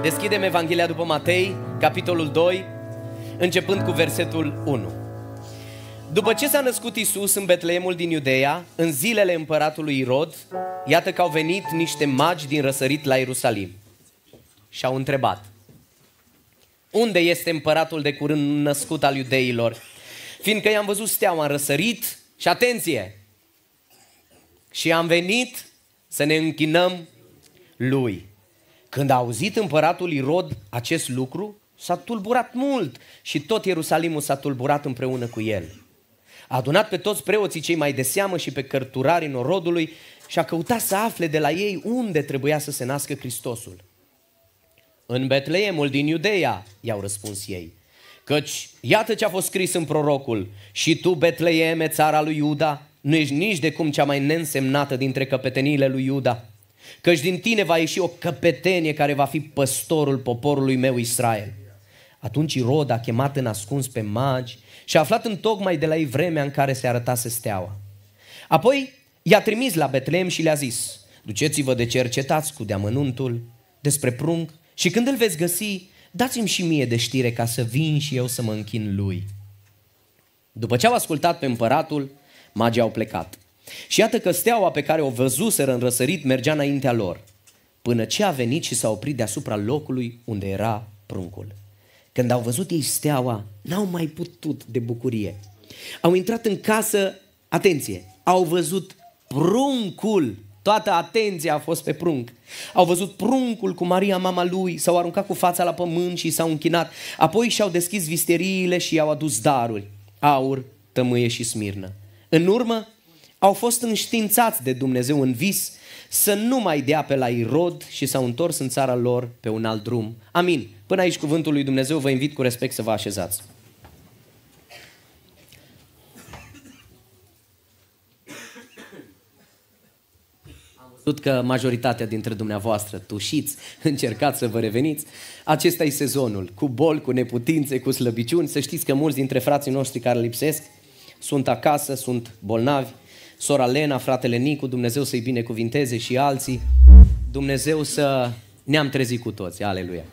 Deschidem Evanghelia după Matei, capitolul 2, începând cu versetul 1. După ce s-a născut Iisus în Betleemul din Iudeea, în zilele împăratului Irod, iată că au venit niște magi din răsărit la Ierusalim și au întrebat: unde este împăratul de curând născut al iudeilor? Fiindcă i-am văzut steaua în răsărit și, atenție, și am venit să ne închinăm lui. Când a auzit împăratul Irod acest lucru, s-a tulburat mult și tot Ierusalimul s-a tulburat împreună cu el. A adunat pe toți preoții cei mai de seamă și pe cărturarii norodului și a căutat să afle de la ei unde trebuia să se nască Hristosul. În Betleemul din Iudeea, i-au răspuns ei, căci iată ce a fost scris în prorocul: și tu, Betleeme, țara lui Iuda, nu ești nici de cum cea mai neînsemnată dintre căpeteniile lui Iuda, căci din tine va ieși o căpetenie care va fi păstorul poporului meu Israel. Atunci Irod a chemat în ascuns pe magi și a aflat întocmai de la ei vremea în care se arătase steaua. Apoi i-a trimis la Betleem și le-a zis: duceți-vă de cercetați cu deamănuntul despre prunc și când îl veți găsi, dați-mi și mie de știre ca să vin și eu să mă închin lui. După ce au ascultat pe împăratul, magii au plecat. Și iată că steaua pe care o văzuseră în răsărit mergea înaintea lor, până ce a venit și s-a oprit deasupra locului unde era pruncul. Când au văzut ei steaua, n-au mai putut de bucurie. Au intrat în casă, atenție, au văzut pruncul. Toată atenția a fost pe prunc. Au văzut pruncul cu Maria, mama lui, s-au aruncat cu fața la pământ și s-au închinat. Apoi și-au deschis visteriile și i-au adus daruri: aur, tămâie și smirnă. În urmă, au fost înștiințați de Dumnezeu în vis să nu mai dea pe la Irod și s-au întors în țara lor pe un alt drum. Amin. Până aici cuvântul lui Dumnezeu, vă invit cu respect să vă așezați. Am văzut că majoritatea dintre dumneavoastră tușiți, încercați să vă reveniți. Acesta e sezonul, cu boli, cu neputințe, cu slăbiciuni. Să știți că mulți dintre frații noștri care lipsesc sunt acasă, sunt bolnavi. Sora Lena, fratele Nicu, Dumnezeu să-i binecuvinteze, și alții. Dumnezeu să ne-am trezit cu toți, aleluia.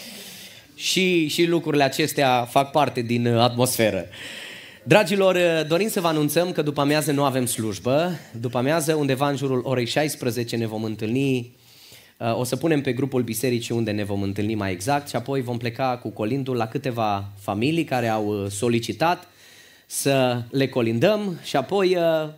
Și lucrurile acestea fac parte din atmosferă. Dragilor, dorim să vă anunțăm că după amiază nu avem slujbă. După amiază, undeva în jurul orei 16 ne vom întâlni. O să punem pe grupul bisericii unde ne vom întâlni mai exact și apoi vom pleca cu colindul la câteva familii care au solicitat să le colindăm și apoi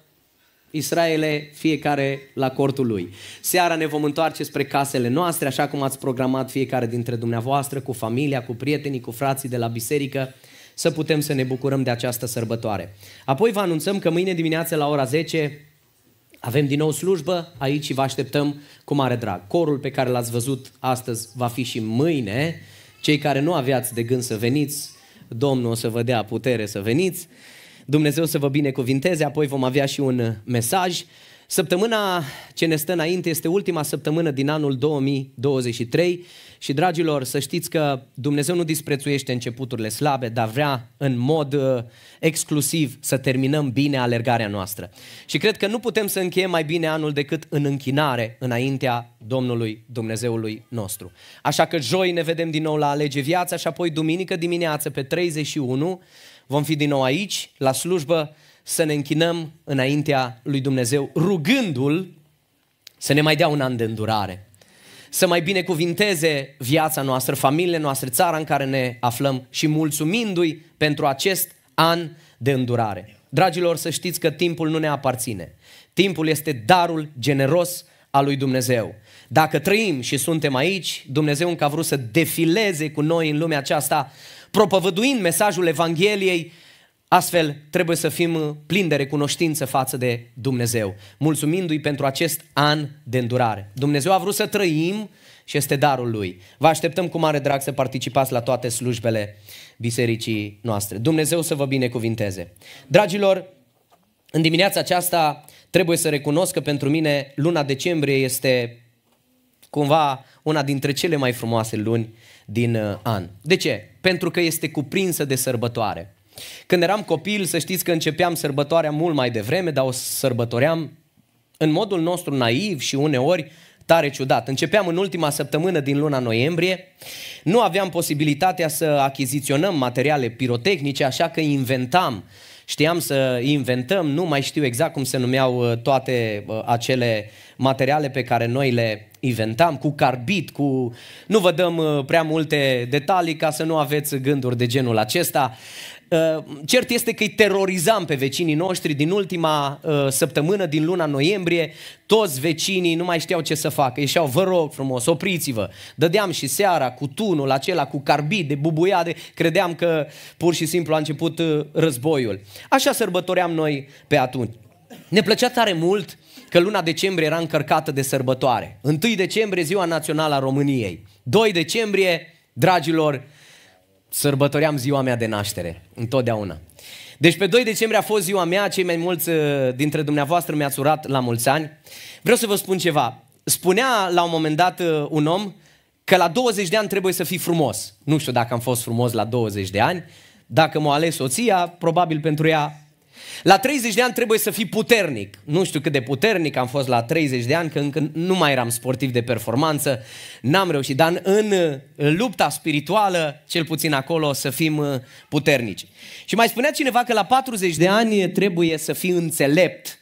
Israele, fiecare la cortul lui. Seara ne vom întoarce spre casele noastre, așa cum ați programat fiecare dintre dumneavoastră, cu familia, cu prietenii, cu frații de la biserică, să putem să ne bucurăm de această sărbătoare. Apoi vă anunțăm că mâine dimineață la ora 10 avem din nou slujbă aici și vă așteptăm cu mare drag. Corul pe care l-ați văzut astăzi va fi și mâine. Cei care nu aveați de gând să veniți, Domnul o să vă dea putere să veniți. Dumnezeu să vă binecuvinteze, apoi vom avea și un mesaj. Săptămâna ce ne stă înainte este ultima săptămână din anul 2023 și, dragilor, să știți că Dumnezeu nu disprețuiește începuturile slabe, dar vrea în mod exclusiv să terminăm bine alergarea noastră. Și cred că nu putem să încheiem mai bine anul decât în închinare înaintea Domnului Dumnezeului nostru. Așa că joi ne vedem din nou la Alege Viața și apoi duminică dimineață pe 31 vom fi din nou aici, la slujbă, să ne închinăm înaintea lui Dumnezeu, rugându-L să ne mai dea un an de îndurare, să mai binecuvinteze viața noastră, familiile noastre, țara în care ne aflăm și mulțumindu-i pentru acest an de îndurare. Dragilor, să știți că timpul nu ne aparține. Timpul este darul generos al lui Dumnezeu. Dacă trăim și suntem aici, Dumnezeu încă a vrut să defileze cu noi în lumea aceasta, propovăduind mesajul Evangheliei. Astfel trebuie să fim plini de recunoștință față de Dumnezeu, mulțumindu-i pentru acest an de îndurare. Dumnezeu a vrut să trăim și este darul Lui. Vă așteptăm cu mare drag să participați la toate slujbele bisericii noastre. Dumnezeu să vă binecuvinteze. Dragilor, în dimineața aceasta trebuie să recunosc că pentru mine luna decembrie este cumva una dintre cele mai frumoase luni din an. De ce? Pentru că este cuprinsă de sărbătoare. Când eram copil, să știți că începeam sărbătoarea mult mai devreme, dar o sărbătoream în modul nostru naiv și uneori tare ciudat. Începeam în ultima săptămână din luna noiembrie, nu aveam posibilitatea să achiziționăm materiale pirotehnice, așa că inventam. Știam să inventăm, nu mai știu exact cum se numeau toate acele materiale pe care noi le inventam, cu carbid, cu... Nu vă dăm prea multe detalii ca să nu aveți gânduri de genul acesta. Cert este că îi terorizam pe vecinii noștri din ultima săptămână, din luna noiembrie. Toți vecinii nu mai știau ce să facă. Ieșeau, vă rog frumos, opriți-vă. Dădeam și seara cu tunul acela, cu carbid, de bubuiade. Credeam că pur și simplu a început războiul. Așa sărbătoream noi pe atunci. Ne plăcea tare mult că luna decembrie era încărcată de sărbătoare. 1 decembrie, Ziua Națională a României. 2 decembrie, dragilor, sărbătoream ziua mea de naștere, întotdeauna. Deci pe 2 decembrie a fost ziua mea, cei mai mulți dintre dumneavoastră mi-ați urat la mulți ani. Vreau să vă spun ceva. Spunea la un moment dat un om că la 20 de ani trebuie să fii frumos. Nu știu dacă am fost frumos la 20 de ani, dacă m-a ales soția, probabil pentru ea. La 30 de ani trebuie să fii puternic. Nu știu cât de puternic am fost la 30 de ani, că încă nu mai eram sportiv de performanță, n-am reușit, dar în lupta spirituală, cel puțin acolo, să fim puternici. Și mai spunea cineva că la 40 de ani trebuie să fii înțelept.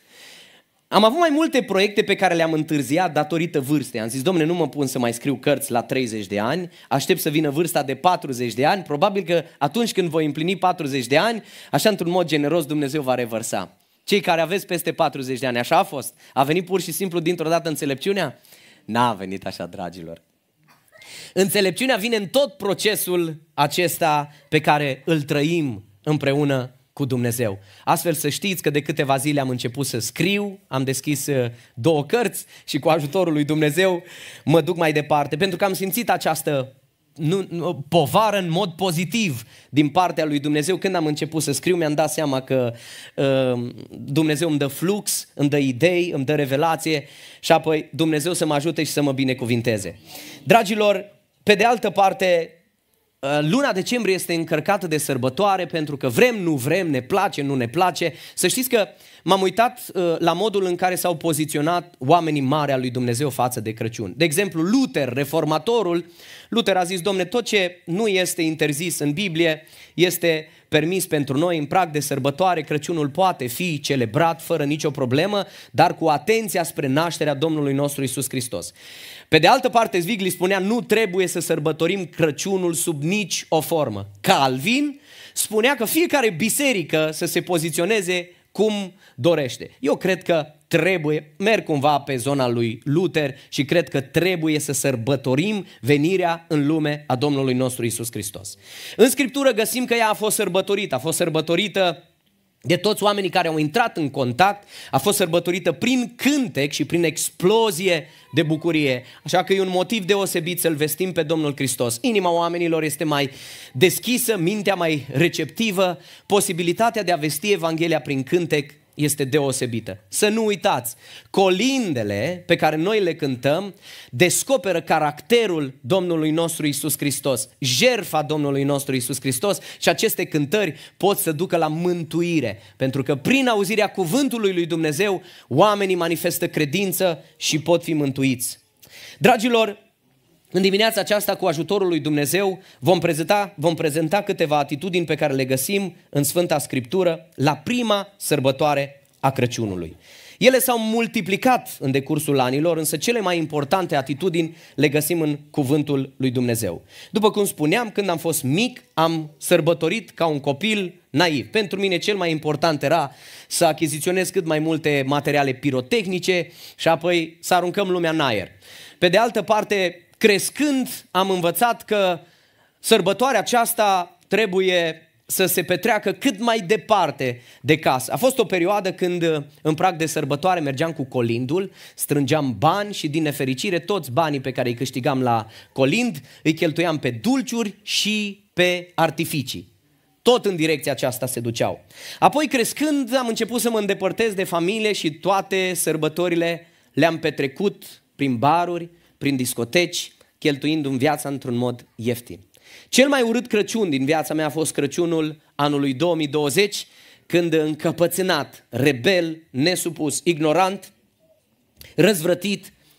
Am avut mai multe proiecte pe care le-am întârziat datorită vârstei. Am zis, dom'le, nu mă pun să mai scriu cărți la 30 de ani, aștept să vină vârsta de 40 de ani, probabil că atunci când voi împlini 40 de ani, așa într-un mod generos Dumnezeu va revărsa. Cei care aveți peste 40 de ani, așa a fost? A venit pur și simplu dintr-o dată înțelepciunea? N-a venit așa, dragilor. Înțelepciunea vine în tot procesul acesta pe care îl trăim împreună cu Dumnezeu. Astfel să știți că de câteva zile am început să scriu, am deschis 2 cărți și cu ajutorul lui Dumnezeu mă duc mai departe, pentru că am simțit această povară în mod pozitiv din partea lui Dumnezeu. Când am început să scriu, mi-am dat seama că Dumnezeu îmi dă flux, îmi dă idei, îmi dă revelație și apoi Dumnezeu să mă ajute și să mă binecuvinteze. Dragilor, pe de altă parte, luna decembrie este încărcată de sărbătoare pentru că vrem, nu vrem, ne place, nu ne place. Să știți că m-am uitat la modul în care s-au poziționat oamenii mari al lui Dumnezeu față de Crăciun. De exemplu, Luther, reformatorul, Luther a zis, domne, tot ce nu este interzis în Biblie este permis pentru noi în prag de sărbătoare. Crăciunul poate fi celebrat fără nicio problemă, dar cu atenția spre nașterea Domnului nostru Iisus Hristos. Pe de altă parte, Zwingli spunea, nu trebuie să sărbătorim Crăciunul sub nici o formă. Calvin spunea că fiecare biserică să se poziționeze cum dorește. Eu cred că trebuie, merg cumva pe zona lui Luther și cred că trebuie să sărbătorim venirea în lume a Domnului nostru Iisus Hristos. În Scriptură găsim că ea a fost sărbătorită de toți oamenii care au intrat în contact, a fost sărbătorită prin cântec și prin explozie de bucurie. Așa că e un motiv deosebit să-L vestim pe Domnul Hristos. Inima oamenilor este mai deschisă, mintea mai receptivă, posibilitatea de a vesti Evanghelia prin cântec este deosebită. Să nu uitați, colindele pe care noi le cântăm descoperă caracterul Domnului nostru Iisus Hristos, jertfa Domnului nostru Iisus Hristos, și aceste cântări pot să ducă la mântuire, pentru că prin auzirea cuvântului lui Dumnezeu oamenii manifestă credință și pot fi mântuiți. Dragilor, în dimineața aceasta, cu ajutorul lui Dumnezeu, vom prezenta câteva atitudini pe care le găsim în Sfânta Scriptură la prima sărbătoare a Crăciunului. Ele s-au multiplicat în decursul anilor, însă cele mai importante atitudini le găsim în cuvântul lui Dumnezeu. După cum spuneam, când am fost mic, am sărbătorit ca un copil naiv. Pentru mine cel mai important era să achiziționez cât mai multe materiale pirotehnice și apoi să aruncăm lumea în aer. Pe de altă parte, crescând, am învățat că sărbătoarea aceasta trebuie să se petreacă cât mai departe de casă. A fost o perioadă când în prag de sărbătoare mergeam cu colindul, strângeam bani și din nefericire toți banii pe care îi câștigam la colind îi cheltuiam pe dulciuri și pe artificii. Tot în direcția aceasta se duceau. Apoi, crescând, am început să mă îndepărtez de familie și toate sărbătorile le-am petrecut prin baruri, prin discoteci, cheltuindu-mi viața într-un mod ieftin. Cel mai urât Crăciun din viața mea a fost Crăciunul anului 2020, când încăpățânat, rebel, nesupus, ignorant, răzvrătit,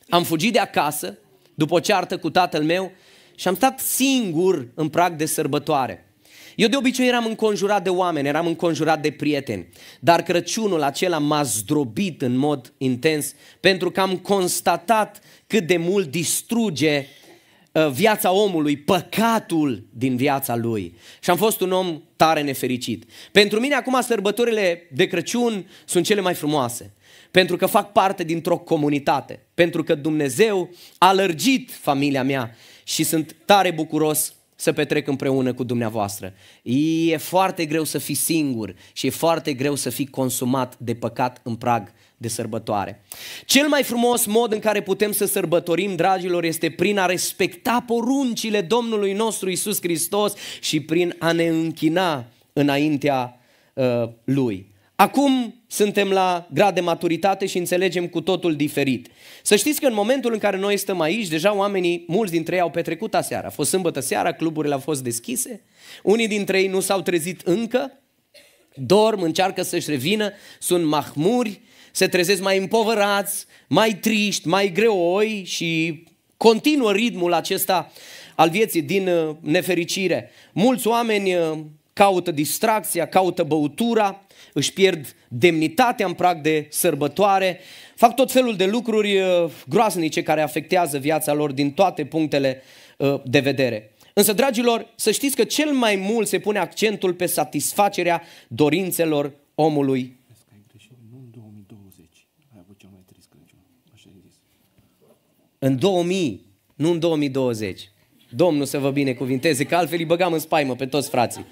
Am fugit de acasă după o ceartă cu tatăl meu și am stat singur în prag de sărbătoare. Eu de obicei eram înconjurat de oameni, eram înconjurat de prieteni, dar Crăciunul acela m-a zdrobit în mod intens pentru că am constatat cât de mult distruge viața omului, păcatul din viața lui. Și am fost un om tare nefericit. Pentru mine acum sărbătorile de Crăciun sunt cele mai frumoase, pentru că fac parte dintr-o comunitate, pentru că Dumnezeu a lărgit familia mea și sunt tare bucuros să petrec împreună cu dumneavoastră. E foarte greu să fii singur și e foarte greu să fii consumat de păcat în prag de sărbătoare. Cel mai frumos mod în care putem să sărbătorim, dragilor, este prin a respecta poruncile Domnului nostru Iisus Hristos și prin a ne închina înaintea Lui. Acum suntem la grad de maturitate și înțelegem cu totul diferit. Să știți că în momentul în care noi stăm aici, deja oamenii, mulți dintre ei au petrecut aseară. A fost sâmbătă seara, cluburile au fost deschise, unii dintre ei nu s-au trezit încă, dorm, încearcă să-și revină, sunt mahmuri, se trezesc mai împovărați, mai triști, mai greoi și continuă ritmul acesta al vieții din nefericire. Mulți oameni caută distracția, caută băutura, își pierd demnitatea în prag de sărbătoare, fac tot felul de lucruri groaznice care afectează viața lor din toate punctele de vedere. Însă, dragilor, să știți că cel mai mult se pune accentul pe satisfacerea dorințelor omului. Nu în 2020 ai avut cel mai trist Crăciun, așa ai zis. În 2000, nu în 2020. Domnul să vă binecuvinteze, că altfel îi băgam în spaimă pe toți frații.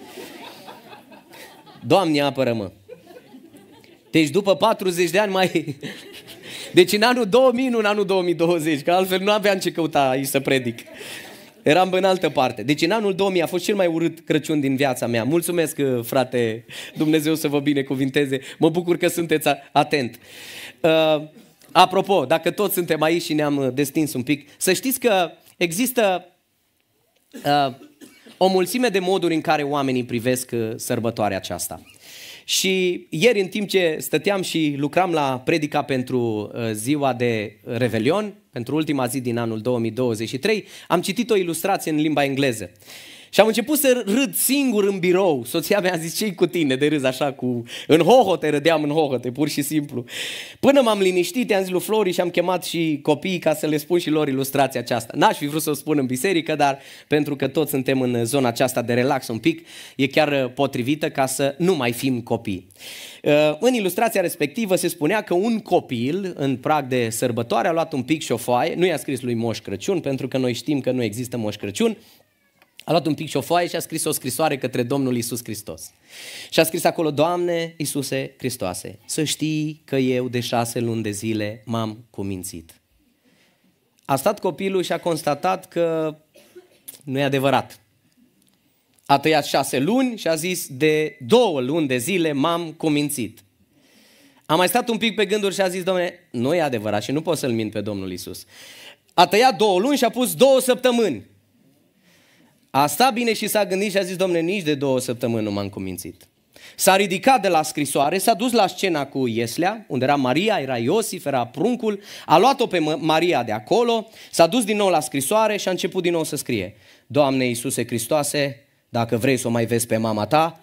Doamne apără-mă! Deci după 40 de ani mai... Deci în anul 2000, nu în anul 2020, că altfel nu aveam ce căuta aici să predic. Eram în altă parte. Deci în anul 2000 a fost cel mai urât Crăciun din viața mea. Mulțumesc, frate, Dumnezeu să vă binecuvinteze. Mă bucur că sunteți atent. Apropo, dacă toți suntem aici și ne-am destins un pic, să știți că există o mulțime de moduri în care oamenii privesc sărbătoarea aceasta. Și ieri, în timp ce stăteam și lucram la predica pentru ziua de Revelion, pentru ultima zi din anul 2023, am citit o ilustrație în limba engleză. Și am început să râd singur în birou. Soția mea a zis, ce-i cu tine de râzi așa în hohote, râdeam în hohote, pur și simplu. Până m-am liniștit, i-am zis lui Flori și am chemat și copiii ca să le spun și lor ilustrația aceasta. N-aș fi vrut să o spun în biserică, dar pentru că toți suntem în zona aceasta de relax un pic, e chiar potrivită ca să nu mai fim copii. În ilustrația respectivă se spunea că un copil în prag de sărbătoare a luat un pic și o foaie, nu i-a scris lui Moș Crăciun, pentru că noi știm că nu există Moș Crăciun, a luat un pic și o foaie și a scris o scrisoare către Domnul Iisus Hristos. Și a scris acolo, Doamne Iisuse Hristoase, să știi că eu de 6 luni de zile m-am cumințit. A stat copilul și a constatat că nu e adevărat. A tăiat 6 luni și a zis, de 2 luni de zile m-am cumințit. A mai stat un pic pe gânduri și a zis, Doamne, nu e adevărat și nu pot să-L mint pe Domnul Iisus. A tăiat 2 luni și a pus 2 săptămâni. A stat bine și s-a gândit și a zis, Dom'le, nici de 2 săptămâni nu m-am cumințit. S-a ridicat de la scrisoare, s-a dus la scena cu Ieslea, unde era Maria, era Iosif, era pruncul, a luat-o pe Maria de acolo, s-a dus din nou la scrisoare și a început din nou să scrie, Doamne Iisuse Hristoase, dacă vrei să o mai vezi pe mama ta...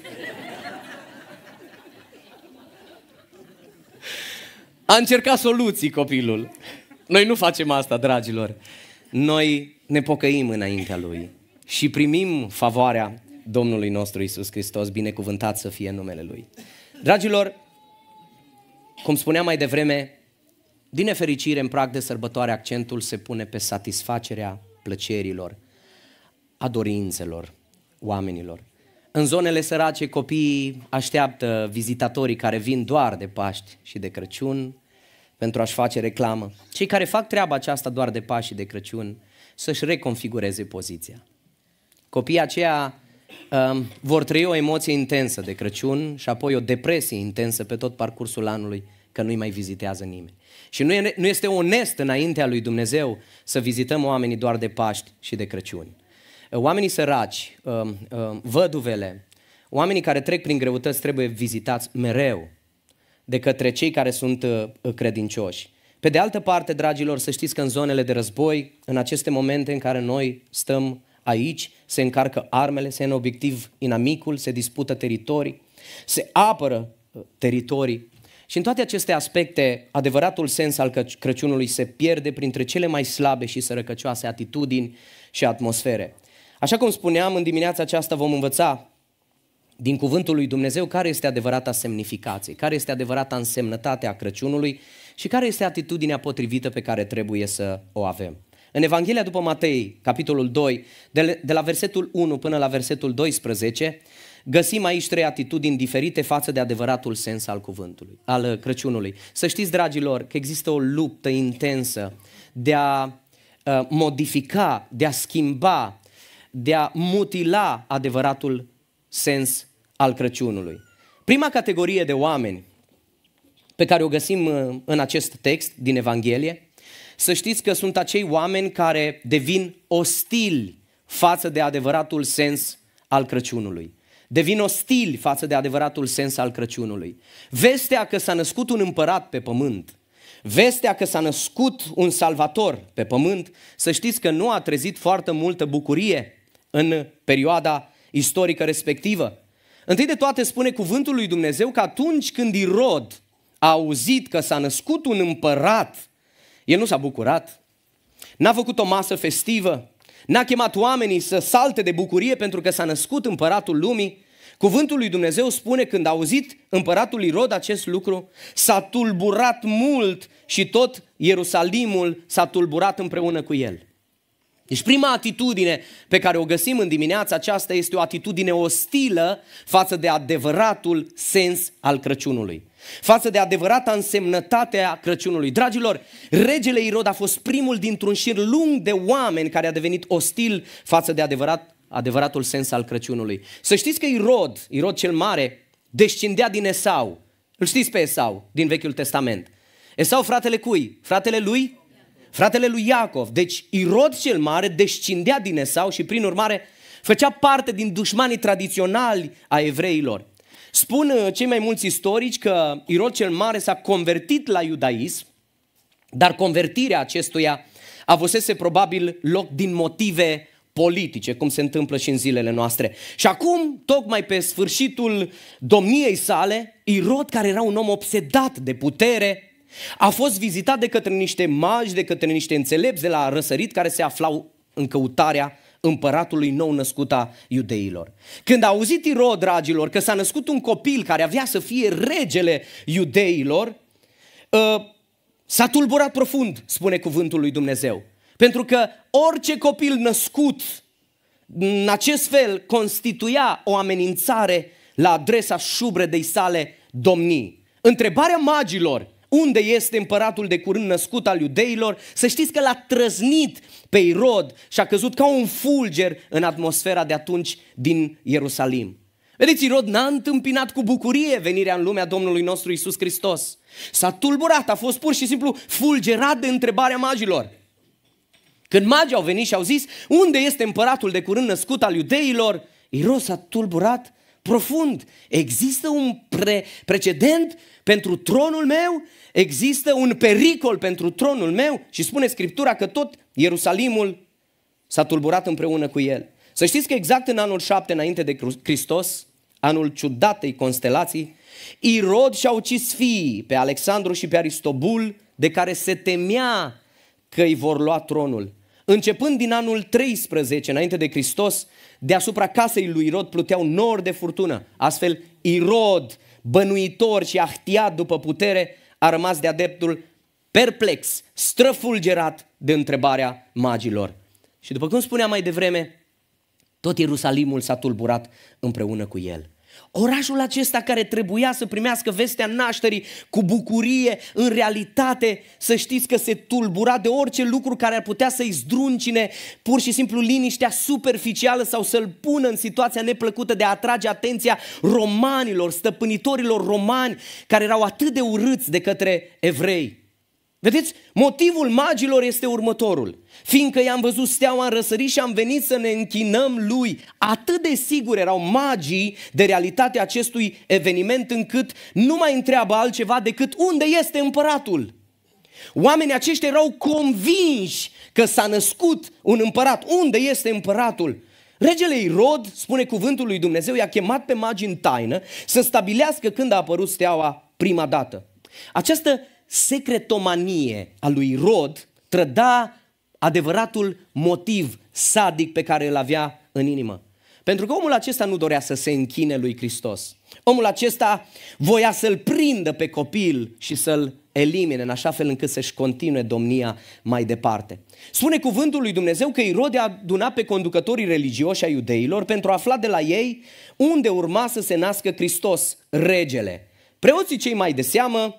A încercat soluții copilul. Noi nu facem asta, dragilor. Noi ne pocăim înaintea Lui și primim favoarea Domnului nostru Iisus Hristos, binecuvântat să fie numele Lui. Dragilor, cum spuneam mai devreme, din nefericire în prag de sărbătoare accentul se pune pe satisfacerea plăcerilor, a dorințelor oamenilor. În zonele sărace copiii așteaptă vizitatorii care vin doar de Paști și de Crăciun pentru a-și face reclamă. Cei care fac treaba aceasta doar de Paști și de Crăciun să-și reconfigureze poziția. Copiii aceia vor trăi o emoție intensă de Crăciun și apoi o depresie intensă pe tot parcursul anului, că nu-i mai vizitează nimeni. Și nu este onest înaintea lui Dumnezeu să vizităm oamenii doar de Paști și de Crăciun. Oamenii săraci, văduvele, oamenii care trec prin greutăți trebuie vizitați mereu de către cei care sunt credincioși. Pe de altă parte, dragilor, să știți că în zonele de război, în aceste momente în care noi stăm aici, se încarcă armele, se ia în obiectiv inamicul, se dispută teritorii, se apără teritorii. Și în toate aceste aspecte, adevăratul sens al Crăciunului se pierde printre cele mai slabe și sărăcăcioase atitudini și atmosfere. Așa cum spuneam, în dimineața aceasta vom învăța din cuvântul lui Dumnezeu care este adevărata semnificație, care este adevărata însemnătate a Crăciunului și care este atitudinea potrivită pe care trebuie să o avem. În Evanghelia după Matei, capitolul 2, de la versetul 1 până la versetul 12, găsim aici 3 atitudini diferite față de adevăratul sens al cuvântului, al Crăciunului. Să știți, dragilor, că există o luptă intensă de a modifica, de a schimba, de a mutila adevăratul sens al Crăciunului. Prima categorie de oameni pe care o găsim în acest text din Evanghelie, să știți că sunt acei oameni care devin ostili față de adevăratul sens al Crăciunului. Devin ostili față de adevăratul sens al Crăciunului. Vestea că s-a născut un împărat pe pământ, vestea că s-a născut un salvator pe pământ, să știți că nu a trezit foarte multă bucurie în perioada istorică respectivă. Întâi de toate spune cuvântul lui Dumnezeu că atunci când Irod a auzit că s-a născut un împărat, el nu s-a bucurat, n-a făcut o masă festivă, n-a chemat oamenii să salte de bucurie pentru că s-a născut împăratul lumii. Cuvântul lui Dumnezeu spune când a auzit împăratul Irod acest lucru, s-a tulburat mult și tot Ierusalimul s-a tulburat împreună cu el. Deci prima atitudine pe care o găsim în dimineața aceasta este o atitudine ostilă față de adevăratul sens al Crăciunului, față de adevărata însemnătate a Crăciunului. Dragilor, regele Irod a fost primul dintr-un șir lung de oameni care a devenit ostil față de adevăratul sens al Crăciunului. Să știți că Irod cel Mare, descindea din Esau. Îl știți pe Esau din Vechiul Testament. Esau fratele cui? Fratele lui? Fratele lui Iacov. Deci Irod cel Mare descindea din Esau și prin urmare făcea parte din dușmanii tradiționali a evreilor. Spun cei mai mulți istorici că Irod cel Mare s-a convertit la iudaism, dar convertirea acestuia avusese probabil loc din motive politice, cum se întâmplă și în zilele noastre. Și acum, tocmai pe sfârșitul domniei sale, Irod, care era un om obsedat de putere, a fost vizitat de către niște magi, de către niște înțelepți de la răsărit care se aflau în căutarea împăratului nou născut a iudeilor. Când a auzit Irod, dragilor, că s-a născut un copil care avea să fie regele iudeilor, s-a tulburat profund, spune cuvântul lui Dumnezeu. Pentru că orice copil născut în acest fel constituia o amenințare la adresa șubredei sale domnii. Întrebarea magilor, unde este împăratul de curând născut al iudeilor, să știți că l-a trăznit pe Irod și a căzut ca un fulger în atmosfera de atunci din Ierusalim. Vedeți, Irod n-a întâmpinat cu bucurie venirea în lumea Domnului nostru Iisus Hristos. S-a tulburat, a fost pur și simplu fulgerat de întrebarea magilor. Când magii au venit și au zis, unde este împăratul de curând născut al iudeilor, Irod s-a tulburat profund. Există un precedent pentru tronul meu? Există un pericol pentru tronul meu? Și spune Scriptura că tot Ierusalimul s-a tulburat împreună cu el. Să știți că exact în anul 7 înainte de Hristos, anul ciudatei constelații, Irod și-a ucis fiii pe Alexandru și pe Aristobul, de care se temea că îi vor lua tronul. Începând din anul 13 înainte de Hristos, deasupra casei lui Irod pluteau nori de furtună. Astfel, Irod, bănuitor și ahtiat după putere, a rămas de-a dreptul perplex, străfulgerat de întrebarea magilor. Și după cum spuneam mai devreme, tot Ierusalimul s-a tulburat împreună cu el. Orașul acesta care trebuia să primească vestea nașterii cu bucurie, în realitate să știți că se tulbura de orice lucru care ar putea să-i zdruncine pur și simplu liniștea superficială sau să-l pună în situația neplăcută de a atrage atenția romanilor, stăpânitorilor romani care erau atât de urâți de către evrei. Vedeți, motivul magilor este următorul. Fiindcă i-am văzut steaua în răsărit și am venit să ne închinăm lui. Atât de sigur erau magii de realitatea acestui eveniment încât nu mai întreabă altceva decât unde este împăratul. Oamenii aceștia erau convinși că s-a născut un împărat. Unde este împăratul? Regele Irod, spune cuvântul lui Dumnezeu, i-a chemat pe magi în taină să stabilească când a apărut steaua prima dată. Această secretomanie a lui Irod trăda adevăratul motiv sadic pe care îl avea în inimă. Pentru că omul acesta nu dorea să se închine lui Hristos. Omul acesta voia să-l prindă pe copil și să-l elimine în așa fel încât să-și continue domnia mai departe. Spune cuvântul lui Dumnezeu că Irod a adunat pe conducătorii religioși ai iudeilor pentru a afla de la ei unde urma să se nască Hristos, regele. Preoții cei mai de seamă,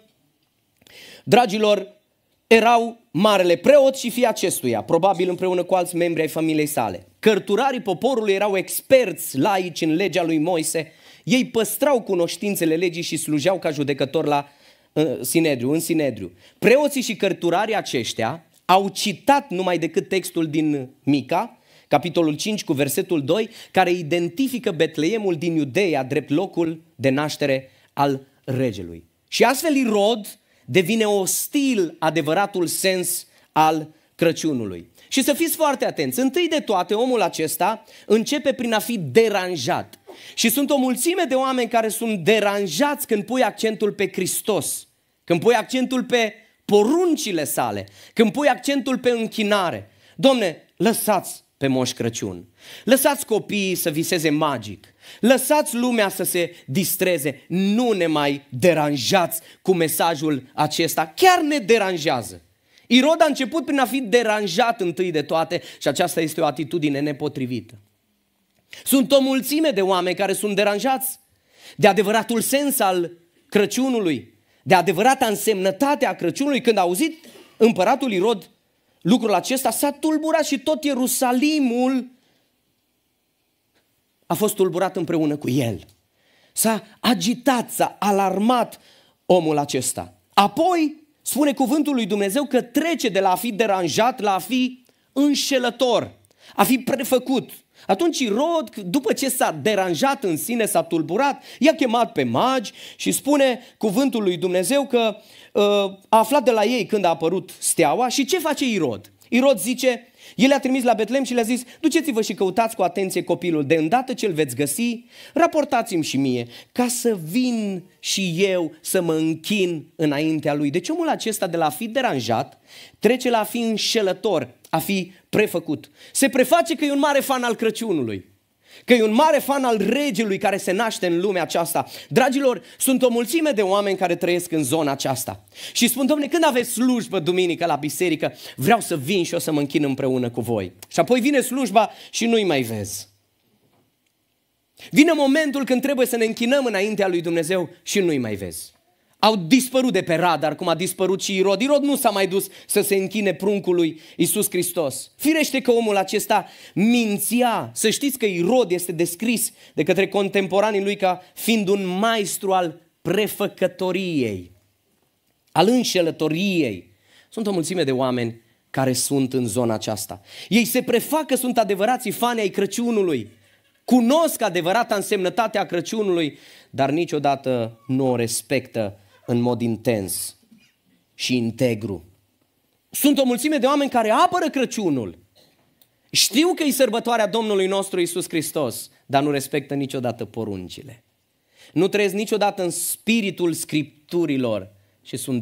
dragilor, erau marele preot și fii acestuia, probabil împreună cu alți membri ai familiei sale. Cărturarii poporului erau experți laici în legea lui Moise. Ei păstrau cunoștințele legii și slujeau ca judecători în Sinedriu. Preoții și cărturarii aceștia au citat numai decât textul din Mica, capitolul 5 cu versetul 2, care identifică Betleemul din Iudeea drept locul de naștere al regelui. Și astfel Irod devine ostil adevăratul sens al Crăciunului. Și să fiți foarte atenți, întâi de toate omul acesta începe prin a fi deranjat. Și sunt o mulțime de oameni care sunt deranjați când pui accentul pe Hristos, când pui accentul pe poruncile sale, când pui accentul pe închinare. Domne, lăsați pe Moș Crăciun, lăsați copiii să viseze magic, lăsați lumea să se distreze, nu ne mai deranjați cu mesajul acesta, chiar ne deranjează. Irod a început prin a fi deranjat întâi de toate și aceasta este o atitudine nepotrivită. Sunt o mulțime de oameni care sunt deranjați de adevăratul sens al Crăciunului, de adevărata însemnătate a Crăciunului. Când a auzit împăratul Irod lucrul acesta, s-a tulburat și tot Ierusalimul a fost tulburat împreună cu el. S-a agitat, s-a alarmat omul acesta. Apoi spune cuvântul lui Dumnezeu că trece de la a fi deranjat la a fi înșelător, a fi prefăcut. Atunci Irod, după ce s-a deranjat în sine, s-a tulburat, i-a chemat pe magi și spune cuvântul lui Dumnezeu că a aflat de la ei când a apărut steaua. Și ce face Irod? Irod zice, el le-a trimis la Betlehem și le-a zis, duceți-vă și căutați cu atenție copilul, de îndată ce îl veți găsi, raportați-mi și mie, ca să vin și eu să mă închin înaintea lui. Deci omul acesta de la a fi deranjat trece la a fi înșelător, a fi prefăcut. Se preface că e un mare fan al Crăciunului, că e un mare fan al regelui care se naște în lumea aceasta. Dragilor, sunt o mulțime de oameni care trăiesc în zona aceasta și spun, Dom'le, când aveți slujbă duminică la biserică, vreau să vin și o să mă închin împreună cu voi. Și apoi vine slujba și nu-i mai vezi. Vine momentul când trebuie să ne închinăm înaintea lui Dumnezeu și nu-i mai vezi. Au dispărut de pe radar, cum a dispărut și Irod. Irod nu s-a mai dus să se închine pruncului Iisus Hristos. Firește că omul acesta mințea. Să știți că Irod este descris de către contemporanii lui ca fiind un maestru al prefăcătoriei, al înșelătoriei. Sunt o mulțime de oameni care sunt în zona aceasta. Ei se prefac că sunt adevărații fani ai Crăciunului, cunosc adevărata însemnătate a Crăciunului, dar niciodată nu o respectă în mod intens și integru. Sunt o mulțime de oameni care apără Crăciunul. Știu că e sărbătoarea Domnului nostru Iisus Hristos, dar nu respectă niciodată poruncile. Nu trăiesc niciodată în spiritul Scripturilor și sunt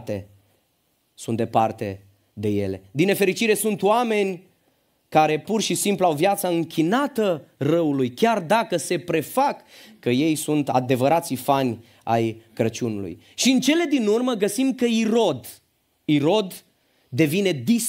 departe de ele. Din nefericire sunt oameni care pur și simplu au viața închinată răului, chiar dacă se prefac că ei sunt adevărații fani ai Crăciunului. Și în cele din urmă găsim că Irod devine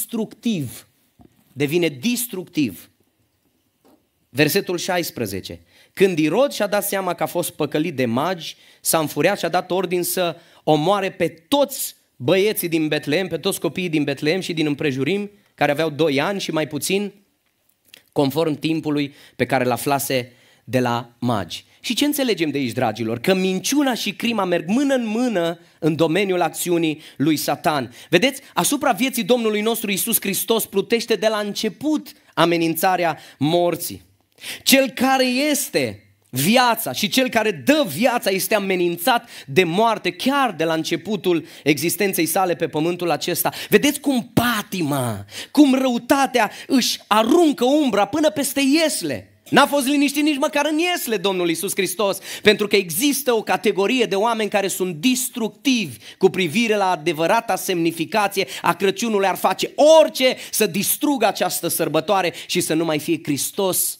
destructiv. Versetul 16. Când Irod și-a dat seama că a fost păcălit de magi, s-a înfuriat și a dat ordin să omoare pe toți băieții din Betlehem, pe toți copiii din Betlehem și din împrejurim, care aveau 2 ani și mai puțin, conform timpului pe care l-aflase de la magi. Și ce înțelegem de aici, dragilor? Că minciuna și crima merg mână în mână în domeniul acțiunii lui Satan. Vedeți, asupra vieții Domnului nostru Iisus Hristos plutește de la început amenințarea morții. Cel care este viața și cel care dă viața este amenințat de moarte chiar de la începutul existenței sale pe pământul acesta. Vedeți cum patima, cum răutatea își aruncă umbra până peste iesle. N-a fost liniștit nici măcar în iesle Domnul Iisus Hristos, pentru că există o categorie de oameni care sunt destructivi cu privire la adevărata semnificație a Crăciunului. Ar face orice să distrugă această sărbătoare și să nu mai fie Hristos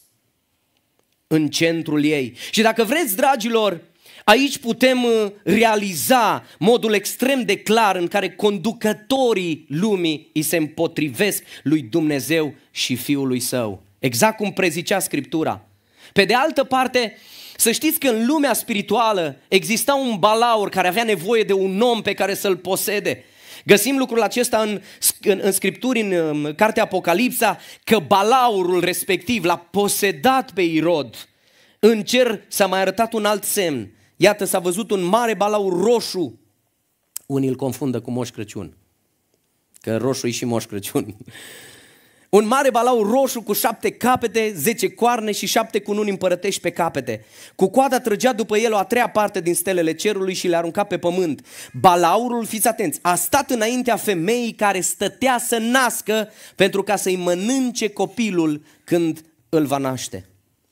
în centrul ei. Și dacă vreți, dragilor, aici putem realiza modul extrem de clar în care conducătorii lumii îi se împotrivesc lui Dumnezeu și Fiului Său. Exact cum prezicea Scriptura. Pe de altă parte, să știți că în lumea spirituală exista un balaur care avea nevoie de un om pe care să-l posede. Găsim lucrul acesta în Scripturi, în cartea Apocalipsa, că balaurul respectiv l-a posedat pe Irod. În cer s-a mai arătat un alt semn. Iată, s-a văzut un mare balaur roșu. Unii îl confundă cu Moș Crăciun, că roșu e și Moș Crăciun. Un mare balaur roșu cu 7 capete, 10 coarne și 7 cununi împărătești pe capete. Cu coada trăgea după el o a treia parte din stelele cerului și le arunca pe pământ. Balaurul, fiți atenți, a stat înaintea femeii care stătea să nască pentru ca să-i mănânce copilul când îl va naște.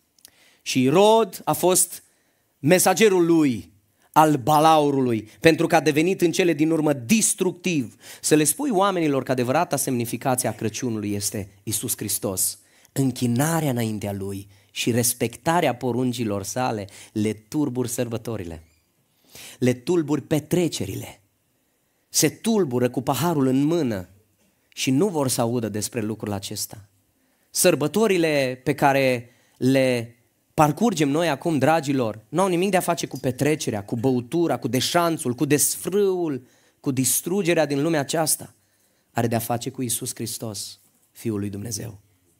Și Irod a fost mesagerul lui, al balaurului, pentru că a devenit în cele din urmă destructiv. Să le spui oamenilor că adevărata semnificație a Crăciunului este Iisus Hristos. Închinarea înaintea Lui și respectarea poruncilor sale le tulbur sărbătorile, le tulbur petrecerile, se tulbură cu paharul în mână și nu vor să audă despre lucrul acesta. Sărbătorile pe care le parcurgem noi acum, dragilor, nu au nimic de a face cu petrecerea, cu băutura, cu deșanțul, cu desfrâul, cu distrugerea din lumea aceasta. Are de a face cu Iisus Hristos, Fiul lui Dumnezeu.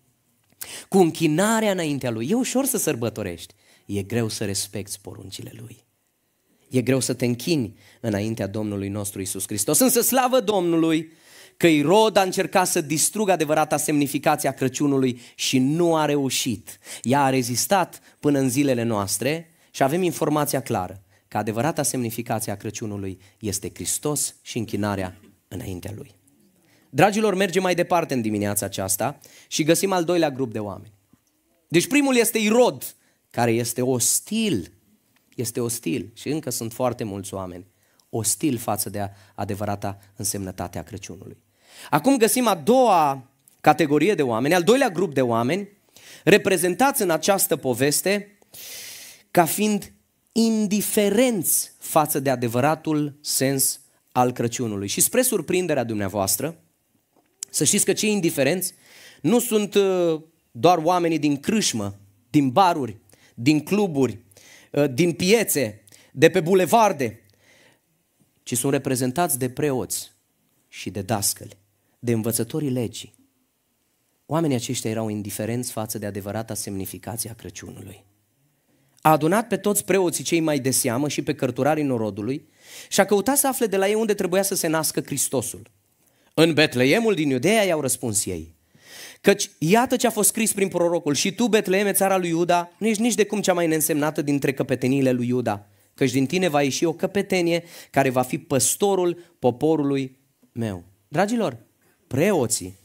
Cu închinarea înaintea Lui. E ușor să sărbătorești, e greu să respecti poruncile Lui. E greu să te închini înaintea Domnului nostru Iisus Hristos. Însă slavă Domnului că Irod a încercat să distrugă adevărata semnificație a Crăciunului și nu a reușit. Ea a rezistat până în zilele noastre și avem informația clară că adevărata semnificație a Crăciunului este Hristos și închinarea înaintea Lui. Dragilor, mergem mai departe în dimineața aceasta și găsim al doilea grup de oameni. Deci primul este Irod, care este ostil. Este ostil și încă sunt foarte mulți oameni ostil față de adevărata însemnătate a Crăciunului. Acum găsim a doua categorie de oameni, al doilea grup de oameni, reprezentați în această poveste ca fiind indiferenți față de adevăratul sens al Crăciunului. Și spre surprinderea dumneavoastră, să știți că cei indiferenți nu sunt doar oamenii din crâșmă, din baruri, din cluburi, din piețe, de pe bulevarde, ci sunt reprezentați de preoți și de dascăli, de învățătorii legii. Oamenii aceștia erau indiferenți față de adevărata semnificație a Crăciunului. A adunat pe toți preoții cei mai de seamă și pe cărturarii norodului și a căutat să afle de la ei unde trebuia să se nască Hristosul. În Betleemul din Iudeea, i-au răspuns ei, căci iată ce a fost scris prin prorocul: și tu, Betleeme, țara lui Iuda, nu ești nici de cum cea mai neînsemnată dintre căpeteniile lui Iuda, căci din tine va ieși o căpetenie care va fi păstorul poporului meu. Dragilor, preoții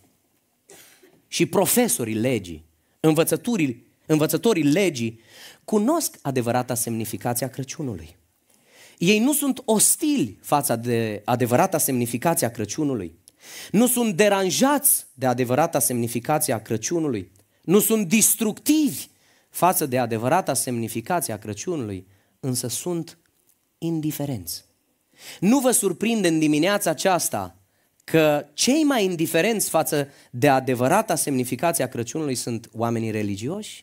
și profesorii legii, învățătorii legii, cunosc adevărata semnificație a Crăciunului. Ei nu sunt ostili față de adevărata semnificație a Crăciunului. Nu sunt deranjați de adevărata semnificație a Crăciunului. Nu sunt destructivi față de adevărata semnificație a Crăciunului, însă sunt indiferenți. Nu vă surprinde în dimineața aceasta că cei mai indiferenți față de adevărata semnificație a Crăciunului sunt oamenii religioși?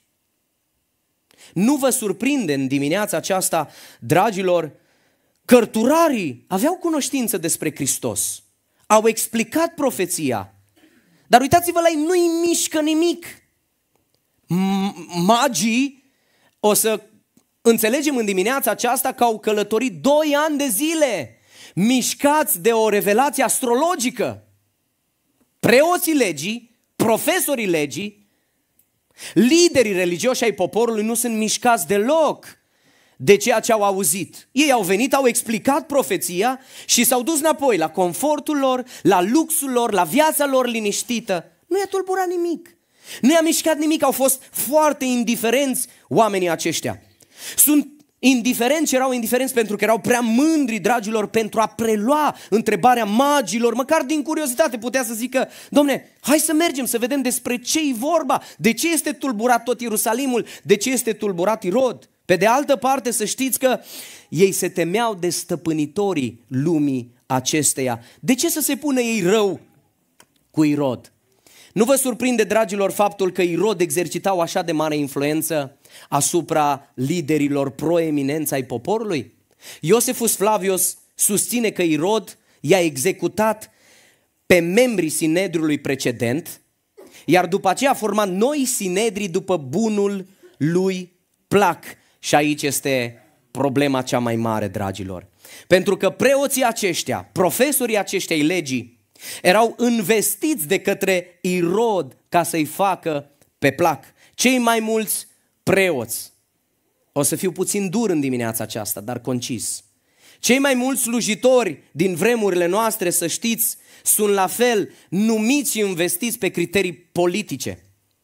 Nu vă surprinde în dimineața aceasta, dragilor, cărturarii aveau cunoștință despre Hristos, au explicat profeția, dar uitați-vă la ei, nu-i mișcă nimic. Magii, o să înțelegem în dimineața aceasta că au călătorit 2 ani de zile, mișcați de o revelație astrologică. Preoții legii, profesorii legii, Liderii religioși ai poporului nu sunt mișcați deloc de ceea ce au auzit. Ei au venit, au explicat profeția și s-au dus înapoi la confortul lor, la luxul lor, la viața lor liniștită. Nu i-a tulburat nimic. Nu i-a mișcat nimic, au fost foarte indiferenți oamenii aceștia. Sunt indiferenți și erau indiferenți pentru că erau prea mândri, dragilor, pentru a prelua întrebarea magilor, măcar din curiozitate putea să zică: Domne, hai să mergem să vedem despre ce-i vorba, de ce este tulburat tot Ierusalimul, de ce este tulburat Irod. Pe de altă parte, să știți că ei se temeau de stăpânitorii lumii acesteia. De ce să se pună ei rău cu Irod? Nu vă surprinde, dragilor, faptul că Irod exercita o așa de mare influență asupra liderilor proeminenți ai poporului? Iosefus Flavius susține că Irod i-a executat pe membrii sinedriului precedent, iar după aceea a format noi sinedri după bunul lui plac. Și aici este problema cea mai mare, dragilor. Pentru că preoții aceștia, profesorii aceștia ai legii, erau investiți de către Irod ca să-i facă pe plac. Cei mai mulți preoți, o să fiu puțin dur în dimineața aceasta, dar concis, cei mai mulți slujitori din vremurile noastre, să știți, sunt la fel numiți și investiți pe criterii politice,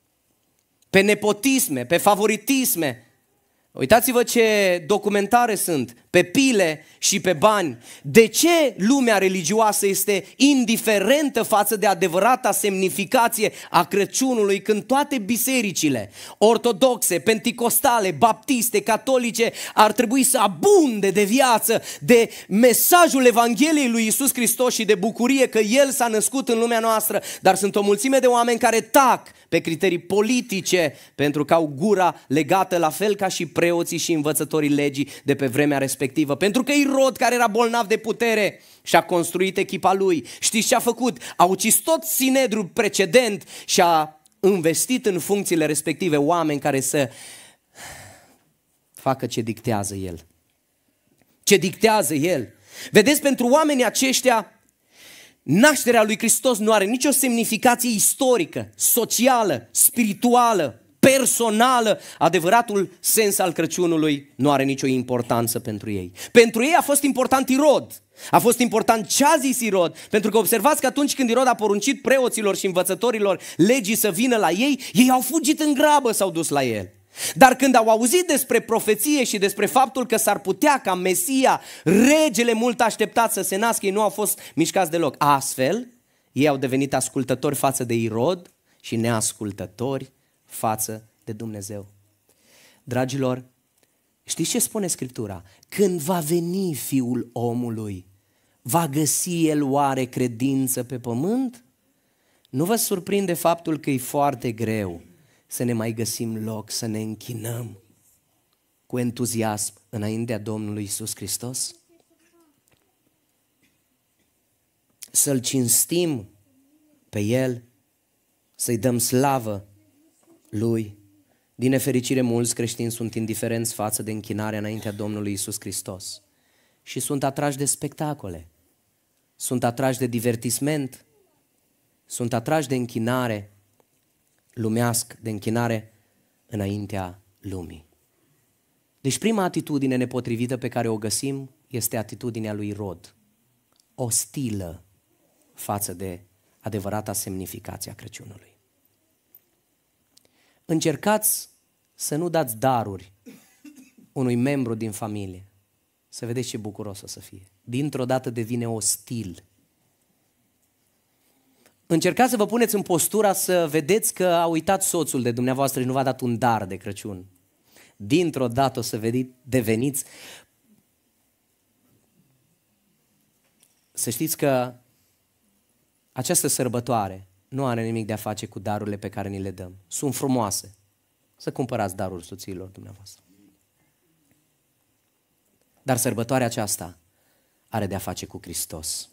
pe nepotisme, pe favoritisme. Uitați-vă ce documentare sunt, pe pile și pe bani. De ce lumea religioasă este indiferentă față de adevărata semnificație a Crăciunului, când toate bisericile ortodoxe, penticostale, baptiste, catolice ar trebui să abunde de viață, de mesajul Evangheliei lui Iisus Hristos și de bucurie că El s-a născut în lumea noastră, dar sunt o mulțime de oameni care tac pe criterii politice pentru că au gura legată la fel ca și preoții și învățătorii legii de pe vremea respectivă. Pentru că Irod, care era bolnav de putere, și-a construit echipa lui. Știți ce a făcut? A ucis tot sinedrul precedent și a investit în funcțiile respective oameni care să facă ce dictează el. Ce dictează el. Vedeți, pentru oamenii aceștia, nașterea lui Hristos nu are nicio semnificație istorică, socială, spirituală, personală. Adevăratul sens al Crăciunului nu are nicio importanță pentru ei. Pentru ei a fost important Irod. A fost important ce a zis Irod, pentru că observați că atunci când Irod a poruncit preoților și învățătorilor legii să vină la ei, ei au fugit în grabă, s-au dus la el. Dar când au auzit despre profeție și despre faptul că s-ar putea ca Mesia, regele mult așteptat, să se nască, ei nu au fost mișcați deloc. Astfel, ei au devenit ascultători față de Irod și neascultători față de Dumnezeu. Dragilor, știți ce spune Scriptura? Când va veni Fiul omului, va găsi El oare credință pe pământ? Nu vă surprinde faptul că e foarte greu să ne mai găsim loc, să ne închinăm cu entuziasm înaintea Domnului Iisus Hristos? Să-L cinstim pe El, să-i dăm slavă Lui. Din nefericire, mulți creștini sunt indiferenți față de închinarea înaintea Domnului Iisus Hristos și sunt atrași de spectacole, sunt atrași de divertisment, sunt atrași de închinare lumească, de închinare înaintea lumii. Deci prima atitudine nepotrivită pe care o găsim este atitudinea lui Irod, ostilă față de adevărata semnificație a Crăciunului. Încercați să nu dați daruri unui membru din familie, să vedeți ce bucuros o să fie. Dintr-o dată devine ostil. Încercați să vă puneți în postura să vedeți că a uitat soțul de dumneavoastră și nu v-a dat un dar de Crăciun. Dintr-o dată o să deveniți. Să știți că această sărbătoare nu are nimic de a face cu darurile pe care ni le dăm. Sunt frumoase. Să cumpărați daruri soțiilor dumneavoastră. Dar sărbătoarea aceasta are de a face cu Hristos.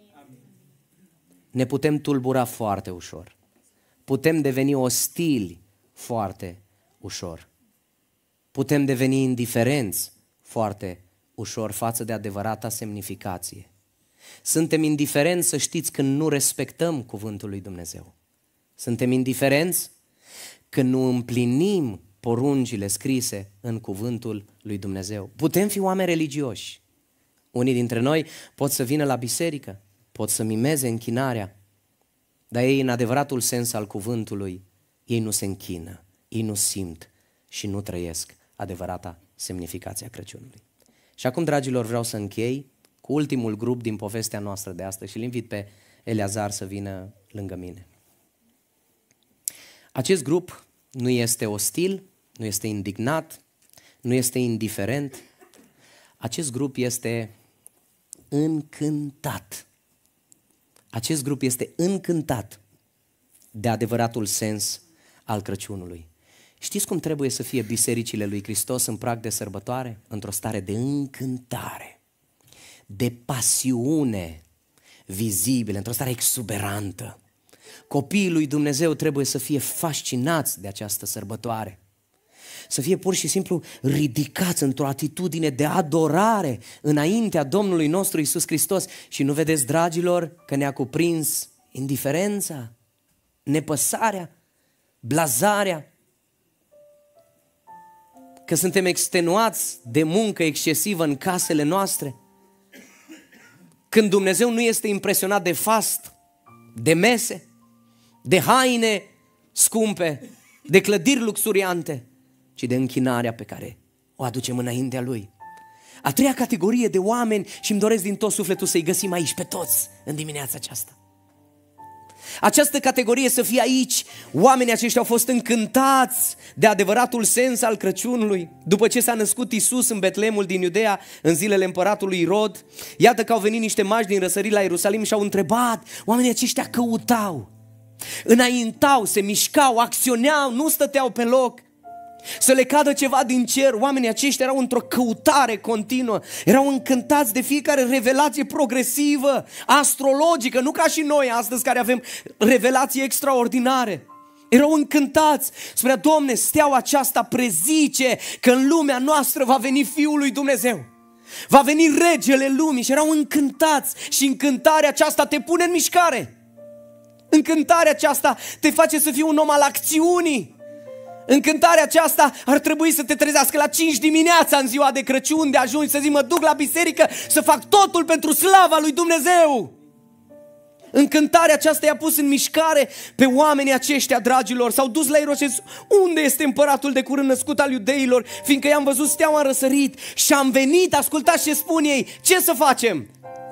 Ne putem tulbura foarte ușor. Putem deveni ostili foarte ușor. Putem deveni indiferenți foarte ușor față de adevărata semnificație. Suntem indiferenți, să știți, când nu respectăm cuvântul lui Dumnezeu. Suntem indiferenți când nu împlinim poruncile scrise în cuvântul lui Dumnezeu. Putem fi oameni religioși. Unii dintre noi pot să vină la biserică, pot să mimeze închinarea, dar ei, în adevăratul sens al cuvântului, ei nu se închină, ei nu simt și nu trăiesc adevărata semnificație a Crăciunului. Și acum, dragilor, vreau să închei cu ultimul grup din povestea noastră de astăzi și îl invit pe Eleazar să vină lângă mine. Acest grup nu este ostil, nu este indignat, nu este indiferent. Acest grup este încântat. Acest grup este încântat de adevăratul sens al Crăciunului. Știți cum trebuie să fie bisericile lui Hristos în prag de sărbătoare? Într-o stare de încântare, de pasiune vizibilă, într-o stare exuberantă. Copiii lui Dumnezeu trebuie să fie fascinați de această sărbătoare, să fie pur și simplu ridicați într-o atitudine de adorare înaintea Domnului nostru Iisus Hristos. Și nu vedeți, dragilor, că ne-a cuprins indiferența, nepăsarea, blazarea, că suntem extenuați de muncă excesivă în casele noastre, când Dumnezeu nu este impresionat de fast, de mese, de haine scumpe, de clădiri luxuriante, ci de închinarea pe care o aducem înaintea Lui. A treia categorie de oameni, și îmi doresc din tot sufletul să-i găsim aici pe toți în dimineața aceasta. Această categorie să fie aici. Oamenii aceștia au fost încântați de adevăratul sens al Crăciunului. După ce s-a născut Iisus în Betleemul din Iudea, în zilele împăratului Irod, iată că au venit niște magi din răsărit la Ierusalim și au întrebat. Oamenii aceștia căutau, înaintau, se mișcau, acționeau, nu stăteau pe loc. Să le cadă ceva din cer. Oamenii aceștia erau într-o căutare continuă, erau încântați de fiecare revelație progresivă, astrologică, nu ca și noi astăzi care avem revelații extraordinare. Erau încântați, spunea: Doamne, steaua aceasta prezice că în lumea noastră va veni Fiul lui Dumnezeu, va veni regele lumii. Și erau încântați. Și încântarea aceasta te pune în mișcare. Încântarea aceasta te face să fii un om al acțiunii. Încântarea aceasta ar trebui să te trezească la 5 dimineața în ziua de Crăciun, de ajungi să zici: mă duc la biserică să fac totul pentru slava lui Dumnezeu. Încântarea aceasta i-a pus în mișcare pe oamenii aceștia, dragilor. S-au dus la Irod și zis: unde este împăratul de curând născut al iudeilor? Fiindcă i-am văzut steaua în răsărit și am venit. Ascultați ce spun ei. Ce să facem?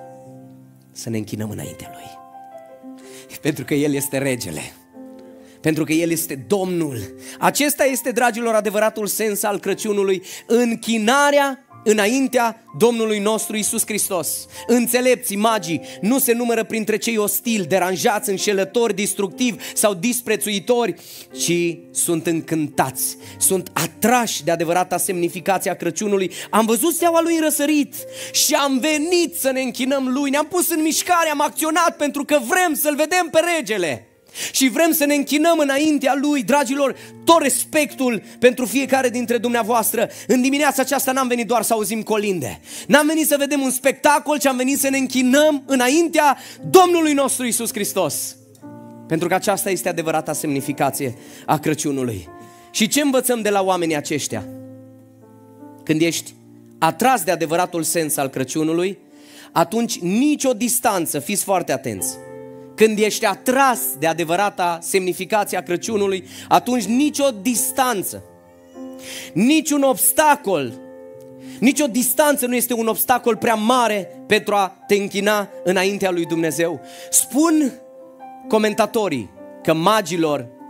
Să ne închinăm înaintea Lui. Pentru că El este regele, pentru că El este Domnul. Acesta este, dragilor, adevăratul sens al Crăciunului: închinarea înaintea Domnului nostru Iisus Hristos. Înțelepții, magii, nu se numără printre cei ostili, deranjați, înșelători, distructivi sau disprețuitori, ci sunt încântați, sunt atrași de adevărata semnificație a Crăciunului. Am văzut steaua Lui răsărit și am venit să ne închinăm Lui. Ne-am pus în mișcare, am acționat pentru că vrem să-L vedem pe regele și vrem să ne închinăm înaintea Lui. Dragilor, tot respectul pentru fiecare dintre dumneavoastră, în dimineața aceasta n-am venit doar să auzim colinde, n-am venit să vedem un spectacol, ci am venit să ne închinăm înaintea Domnului nostru Iisus Hristos. Pentru că aceasta este adevărata semnificație a Crăciunului. Și ce învățăm de la oamenii aceștia? Când ești atras de adevăratul sens al Crăciunului, atunci nicio distanță, fiți foarte atenți, când ești atras de adevărata semnificație a Crăciunului, atunci nicio distanță, niciun obstacol, nicio distanță nu este un obstacol prea mare pentru a te închina înaintea lui Dumnezeu. Spun comentatorii că magii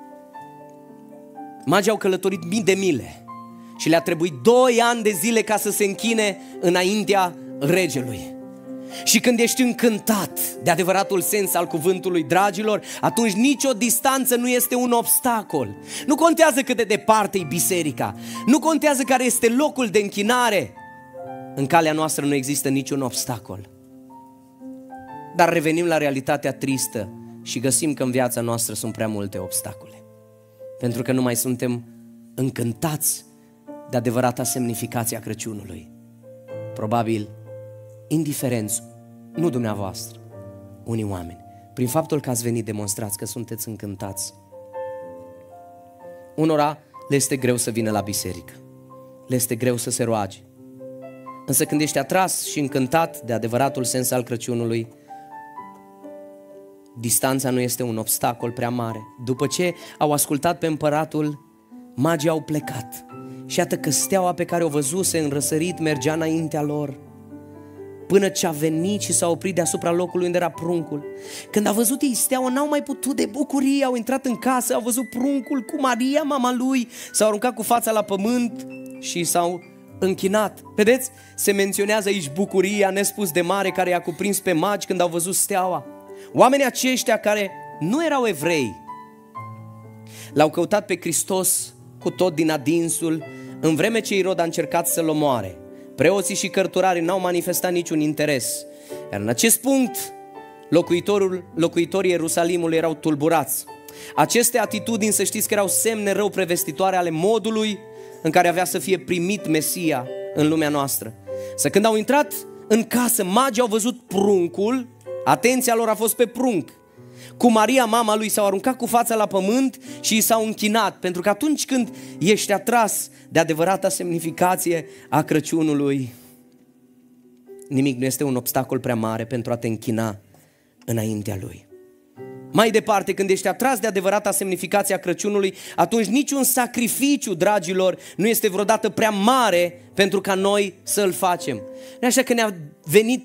au călătorit mii de mile și le-a trebuit 2 ani de zile ca să se închine înaintea regelui. Și când ești încântat de adevăratul sens al cuvântului, dragilor, atunci nicio distanță nu este un obstacol. Nu contează cât de departe e biserica, nu contează care este locul de închinare. În calea noastră nu există niciun obstacol. Dar revenim la realitatea tristă și găsim că în viața noastră sunt prea multe obstacole. Pentru că nu mai suntem încântați de adevărata semnificație a Crăciunului. Probabil indiferenți, nu dumneavoastră, unii oameni, prin faptul că ați venit, demonstrați că sunteți încântați. Unora le este greu să vină la biserică, le este greu să se roage. Însă când ești atras și încântat de adevăratul sens al Crăciunului, distanța nu este un obstacol prea mare. După ce au ascultat pe împăratul, magii au plecat. Și iată că steaua pe care o văzuse în răsărit mergea înaintea lor, până ce a venit și s-a oprit deasupra locului unde era pruncul. Când a văzut ei steaua, n-au mai putut de bucurie, au intrat în casă, au văzut pruncul cu Maria, mama lui, s-au aruncat cu fața la pământ și s-au închinat. Vedeți? Se menționează aici bucuria nespus de mare care i-a cuprins pe magi când au văzut steaua. Oamenii aceștia care nu erau evrei l-au căutat pe Hristos cu tot din adinsul, în vreme ce Irod a încercat să-l omoare. Preoții și cărturarii n-au manifestat niciun interes. Iar în acest punct, locuitorii Ierusalimului erau tulburați. Aceste atitudini, să știți că erau semne rău prevestitoare ale modului în care avea să fie primit Mesia în lumea noastră. Să când au intrat în casă, magii au văzut pruncul, atenția lor a fost pe prunc. Cu Maria, mama lui, s-au aruncat cu fața la pământ și i s-au închinat, pentru că atunci când ești atras de adevărata semnificație a Crăciunului, nimic nu este un obstacol prea mare pentru a te închina înaintea lui. Mai departe, când ești atras de adevărata semnificație a Crăciunului, atunci niciun sacrificiu, dragilor, nu este vreodată prea mare pentru ca noi să-l facem. Așa că ne-a venit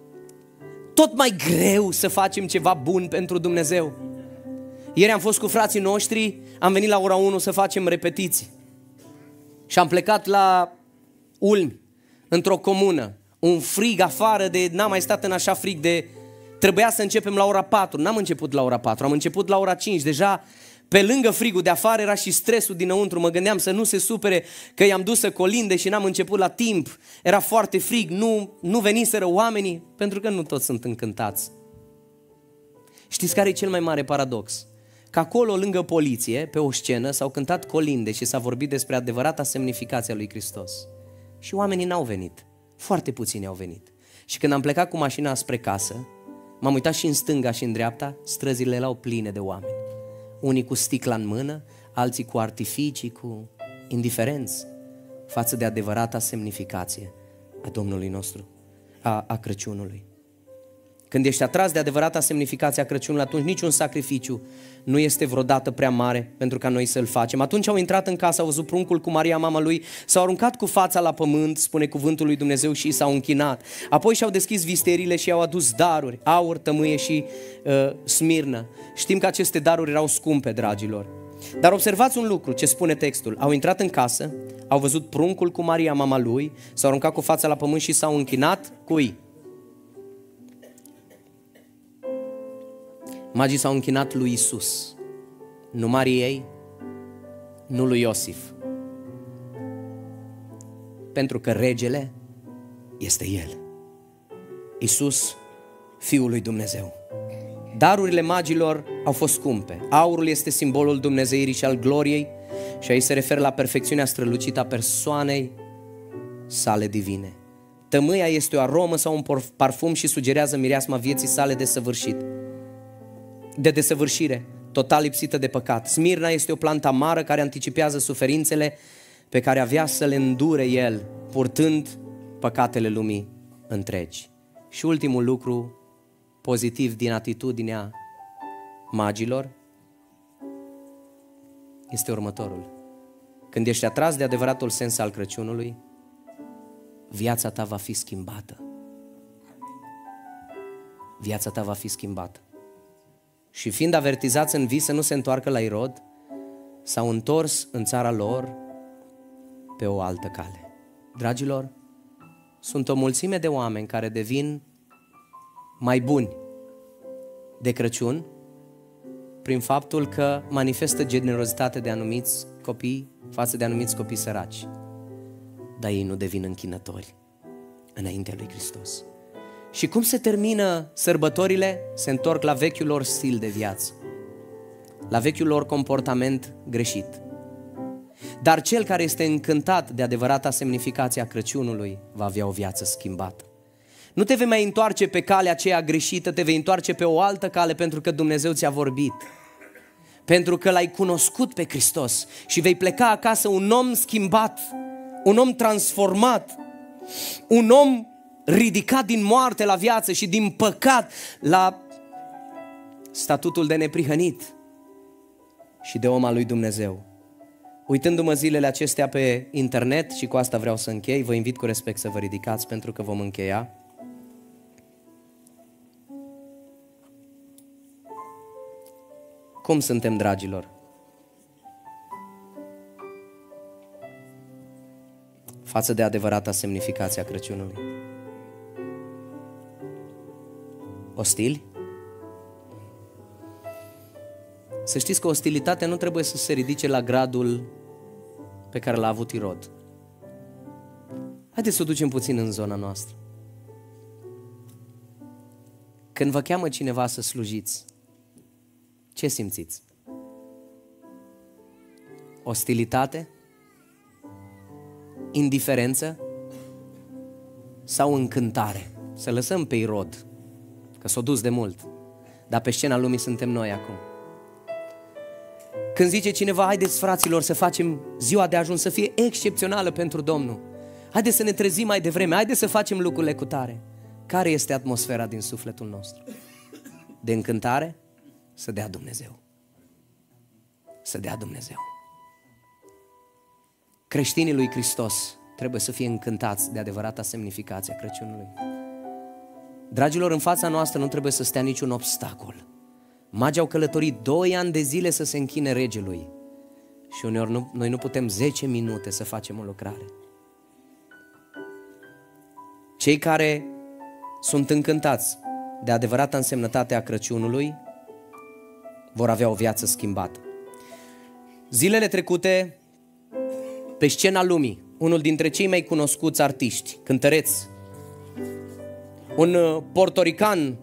tot mai greu să facem ceva bun pentru Dumnezeu. Ieri am fost cu frații noștri, am venit la ora 1 să facem repetiții. Și am plecat la Ulmi, într-o comună. Un frig afară de, n-am mai stat în așa frig de, trebuia să începem la ora 4. N-am început la ora 4, am început la ora 5. Deja pe lângă frigul de afară era și stresul dinăuntru. Mă gândeam să nu se supere că i-am dus să colinde și n-am început la timp. Era foarte frig, nu veniseră oamenii, pentru că nu toți sunt încântați. Știți care e cel mai mare paradox? Că acolo, lângă poliție, pe o scenă, s-au cântat colinde și s-a vorbit despre adevărata semnificație a lui Hristos. Și oamenii n-au venit. Foarte puțini au venit. Și când am plecat cu mașina spre casă, m-am uitat și în stânga și în dreapta, străzile erau pline de oameni. Unii cu sticla în mână, alții cu artificii, cu indiferenți față de adevărata semnificație a Domnului nostru, a Crăciunului. Când ești atras de adevărata semnificație a Crăciunului, atunci niciun sacrificiu nu este vreodată prea mare pentru ca noi să-l facem. Atunci au intrat în casă, au văzut pruncul cu Maria, mama lui, s-au aruncat cu fața la pământ, spune cuvântul lui Dumnezeu, și s-au închinat. Apoi și-au deschis visterile și au adus daruri, aur, tămâie și smirnă. Știm că aceste daruri erau scumpe, dragilor. Dar observați un lucru, ce spune textul. Au intrat în casă, au văzut pruncul cu Maria, mama lui, s-au aruncat cu fața la pământ și s-au închinat cui? Magii s-au închinat lui Isus, nu Mariei, nu lui Iosif. Pentru că regele este El, Isus, Fiul lui Dumnezeu. Darurile magilor au fost scumpe. Aurul este simbolul dumnezeirii și al gloriei și aici se referă la perfecțiunea strălucită a persoanei sale divine. Tămâia este o aromă sau un parfum și sugerează mireasma vieții sale de desăvârșire, total lipsită de păcat. Smirna este o plantă amară care anticipează suferințele pe care avea să le îndure El, purtând păcatele lumii întregi. Și ultimul lucru pozitiv din atitudinea magilor este următorul. Când ești atras de adevăratul sens al Crăciunului, viața ta va fi schimbată. Viața ta va fi schimbată. Și fiind avertizați în vis să nu se întoarcă la Irod, s-au întors în țara lor pe o altă cale. Dragilor, sunt o mulțime de oameni care devin mai buni de Crăciun prin faptul că manifestă generozitate de anumiți copii față de anumiți copii săraci. Dar ei nu devin închinători înaintea lui Hristos. Și cum se termină sărbătorile? Se întorc la vechiul lor stil de viață, la vechiul lor comportament greșit. Dar cel care este încântat de adevărata semnificație a Crăciunului va avea o viață schimbată. Nu te vei mai întoarce pe calea aceea greșită, te vei întoarce pe o altă cale pentru că Dumnezeu ți-a vorbit. pentru că l-ai cunoscut pe Hristos și vei pleca acasă un om schimbat, un om transformat, un om ridicat din moarte la viață și din păcat la statutul de neprihănit și de om al lui Dumnezeu. Uitându-mă zilele acestea pe internet, și cu asta vreau să închei, vă invit cu respect să vă ridicați pentru că vom încheia. Cum suntem, dragilor? Față de adevărata semnificație a Crăciunului? Ostili? Să știți că ostilitatea nu trebuie să se ridice la gradul pe care l-a avut Irod. Haideți să o ducem puțin în zona noastră. Când vă cheamă cineva să slujiți, ce simțiți? Ostilitate? Indiferență? Sau încântare? Să lăsăm pe Irod, că s-a dus de mult, dar pe scena lumii suntem noi acum. Când zice cineva, haideți fraților să facem ziua de ajun să fie excepțională pentru Domnul, haideți să ne trezim mai devreme, haideți să facem lucrurile cu tare. Care este atmosfera din sufletul nostru? De încântare? Să dea Dumnezeu. Să dea Dumnezeu. Creștinii lui Hristos trebuie să fie încântați de adevărata semnificație a Crăciunului. Dragilor, în fața noastră nu trebuie să stea niciun obstacol. Magii au călătorit 2 ani de zile să se închine regelui și uneori noi nu putem 10 minute să facem o lucrare. Cei care sunt încântați de adevărata însemnătate a Crăciunului vor avea o viață schimbată. Zilele trecute, pe scena lumii, unul dintre cei mai cunoscuți artiști, cântăreți, un portorican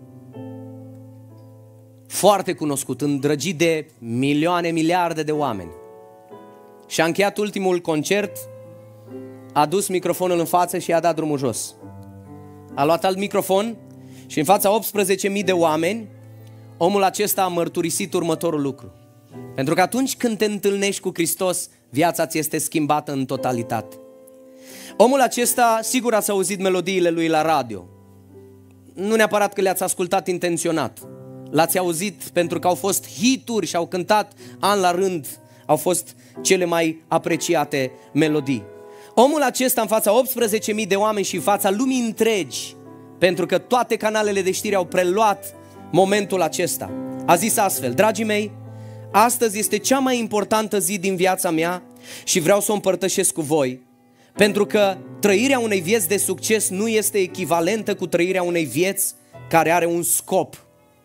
foarte cunoscut, îndrăgit de milioane, miliarde de oameni, și-a încheiat ultimul concert, a dus microfonul în față și i-a dat drumul jos. A luat alt microfon și în fața 18.000 de oameni, omul acesta a mărturisit următorul lucru. Pentru că atunci când te întâlnești cu Hristos, viața ți este schimbată în totalitate. Omul acesta, sigur ați auzit melodiile lui la radio. Nu neapărat că le-ați ascultat intenționat. L-ați auzit pentru că au fost hituri și au cântat an la rând. Au fost cele mai apreciate melodii. Omul acesta în fața 18.000 de oameni și în fața lumii întregi, pentru că toate canalele de știri au preluat momentul acesta, a zis astfel: dragii mei, astăzi este cea mai importantă zi din viața mea și vreau să o împărtășesc cu voi, pentru că trăirea unei vieți de succes nu este echivalentă cu trăirea unei vieți care are un scop.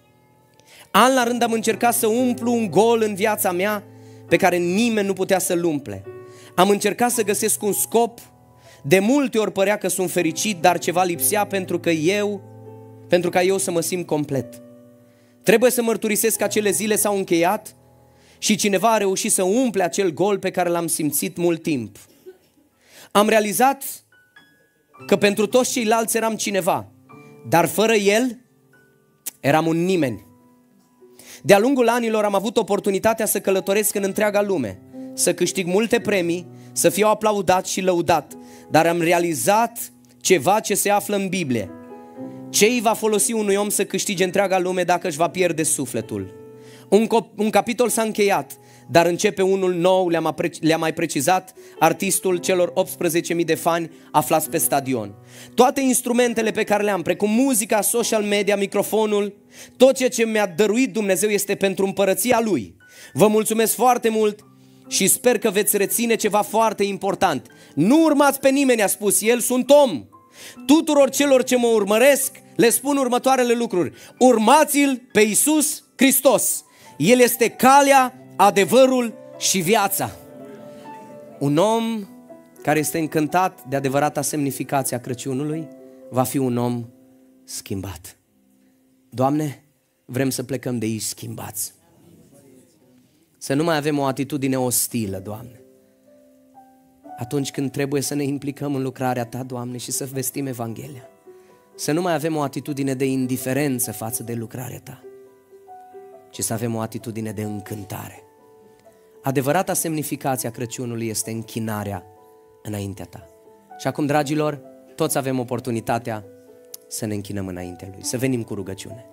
An la rând am încercat să umplu un gol în viața mea pe care nimeni nu putea să-l umple. Am încercat să găsesc un scop, de multe ori părea că sunt fericit, dar ceva lipsea pentru ca eu să mă simt complet. Trebuie să mărturisesc că acele zile s-au încheiat și cineva a reușit să umple acel gol pe care l-am simțit mult timp. Am realizat că pentru toți ceilalți eram cineva, dar fără el eram un nimeni. De-a lungul anilor am avut oportunitatea să călătoresc în întreaga lume, să câștig multe premii, să fiu aplaudat și lăudat, dar am realizat ceva ce se află în Biblie. Ce îi va folosi unui om să câștige întreaga lume dacă își va pierde sufletul? Un capitol s-a încheiat, dar începe unul nou, le-a mai precizat artistul celor 18.000 de fani aflați pe stadion. Toate instrumentele pe care le-am, precum muzica, social media, microfonul, tot ceea ce mi-a dăruit Dumnezeu este pentru împărăția Lui. Vă mulțumesc foarte mult și sper că veți reține ceva foarte important. Nu urmați pe nimeni, a spus el, sunt om. Tuturor celor ce mă urmăresc le spun următoarele lucruri: urmați-L pe Iisus Hristos. El este calea, adevărul și viața. Un om care este încântat de adevărata semnificație a Crăciunului va fi un om schimbat. Doamne, vrem să plecăm de aici schimbați. Să nu mai avem o atitudine ostilă, Doamne, atunci când trebuie să ne implicăm în lucrarea Ta, Doamne, și să vestim Evanghelia. Să nu mai avem o atitudine de indiferență față de lucrarea Ta, ci să avem o atitudine de încântare. Adevărata semnificație a Crăciunului este închinarea înaintea ta. Și acum, dragilor, toți avem oportunitatea să ne închinăm înaintea Lui, să venim cu rugăciune.